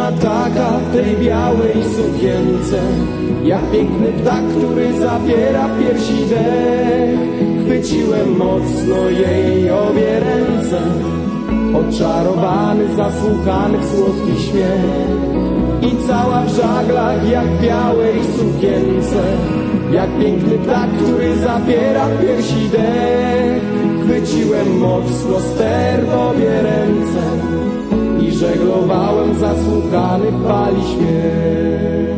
dziewczyna taka w tej białej sukience, jak piękny ptak, który zabiera w piersi dech. Chwyciłem mocno jej obie ręce, oczarowany, zasłuchany w słodki śmiech. I cała w żaglach jak w białej sukience, jak piękny ptak, który zabiera w piersi dech. Chwyciłem mocno ster w obie ręce i żeglowałem zasłuchany w fali śmiech.